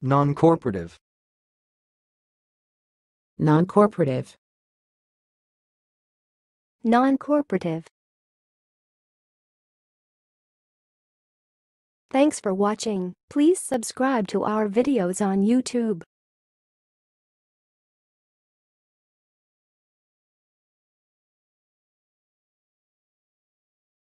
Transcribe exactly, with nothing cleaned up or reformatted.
noncorporative, noncorporative, noncorporative. Thanks for watching. Please subscribe to our videos on YouTube.